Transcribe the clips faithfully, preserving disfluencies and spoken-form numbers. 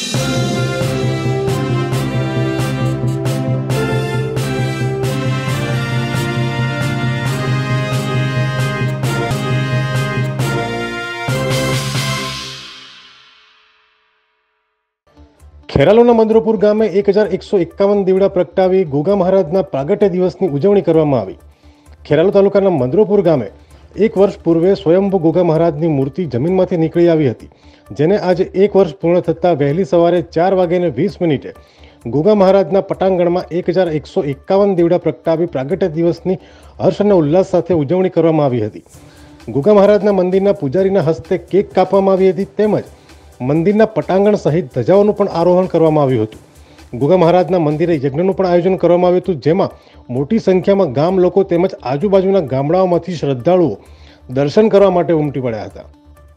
ખેરાલુના મંદરોપુર ગામે એક હજાર એકસો એકાવન દીવડા પ્રગટાવી ગોગા મહારાજના પ્રાગટ્ય દિવસની ઉજવણી કરવામાં આવી। ખેરાલુ તાલુકાના મંદરોપુર ગામે એક વર્ષ પૂર્વે સ્વયંભૂ ગોગા મહારાજની મૂર્તિ જમીનમાંથી નીકળી આવી હતી, જેને આજે એક વર્ષ પૂર્ણ થતાં વહેલી સવારે ચાર વાગ્યાને વીસ મિનિટે ગોગા મહારાજના પટાંગણમાં એક હજાર એકસો એકાવન દીવડા પ્રગટાવી પ્રાગટ્ય દિવસની હર્ષ અને ઉલ્લાસ સાથે ઉજવણી કરવામાં આવી હતી। ગોગા મહારાજના મંદિરના પૂજારીના હસ્તે કેક કાપવામાં આવી હતી, તેમજ મંદિરના પટાંગણ સહિત ધજાઓનું પણ આરોહણ કરવામાં આવ્યું હતું। ગોગા મહારાજના મંદિરે યજ્ઞનું પણ આયોજન કરવામાં આવ્યું હતું, જેમાં મોટી સંખ્યામાં ગામ લોકો તેમજ આજુબાજુના ગામડાઓમાંથી શ્રદ્ધાળુઓ દર્શન કરવા માટે ઉમટી પડ્યા હતા।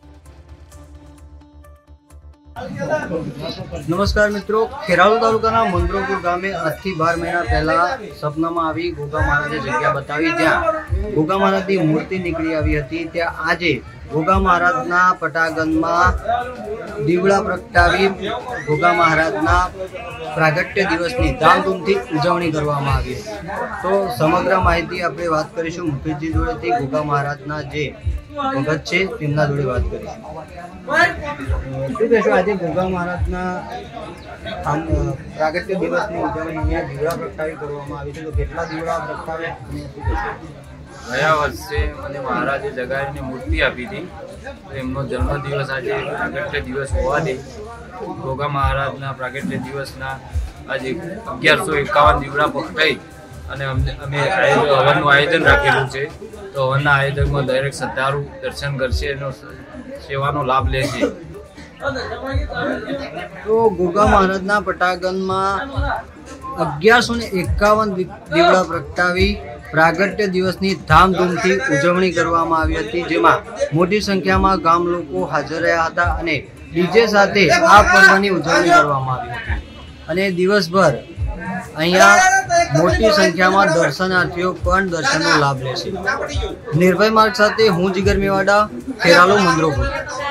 નમસ્કાર મિત્રો, ખેરાલુ તાલુકાના મંદરોપુર ગામે આજથી બાર મહિના પહેલા સપનામાં આવી ગોગા મહારાજે જગ્યા બતાવી, જ્યાં ગોગા મહારાજની મૂર્તિ નીકળી આવી હતી। ત્યાં આજે ગોગા મહારાજના પટાંગણમાં દીવડા પ્રગટાવી ગોગા મહારાજના પ્રાગટ્ય દિવસની ધામધૂમથી ઉજવણી કરવામાં આવી હતી। તો સમગ્ર માહિતી આપણે વાત કરીશું મુકેશજી જોડેથી, ગોગા મહારાજના જે ભગત છે તેમના જોડે વાત કરીશું। શું કહેશો, આજે ગોગા મહારાજના પ્રાગટ્ય દિવસની ઉજવણી અહીંયા દીવડા પ્રગટાવી કરવામાં આવી છે, તો કેટલા દીવડા પ્રગટાવ્યા અને શું કહેશો? ગયા વર્ષે મને મહારાજે જગાડીને મૂર્તિ આપી હતી, એમનો જન્મદિવસ આજે પ્રાગટ્ય દિવસ હોવાથી ગોગા મહારાજના પ્રાગટ્ય દિવસના આજે અગિયારસો એકાવન દીવડા પકડાઈ અને અમને અમે હવનનું આયોજન રાખેલું છે। તો હવનના આયોજનમાં દરેક શ્રદ્ધાળુ દર્શન કરશે, એનો સેવાનો લાભ લેશે। તો ગોગા મહારાજના પટાંગણમાં અગિયારસો ને એકાવન દીવડા પ્રગટાવી પ્રાગટ્ય દિવસની ધામધૂમથી ઉજવણી કરવામાં આવી હતી, જેમાં મોટી સંખ્યામાં ગામ લોકો હાજર રહ્યા હતા અને ડીજે સાથે આ પર્વની ઉજવણી કરવામાં આવી હતી। અને દિવસભર અહીંયા મોટી સંખ્યામાં દર્શનાર્થીઓ પણ દર્શનનો લાભ લેશે। નિર્ભય માર્ગ સાથે હું જીગર મેવાડા, ખેરાલુ મંદરોપુર।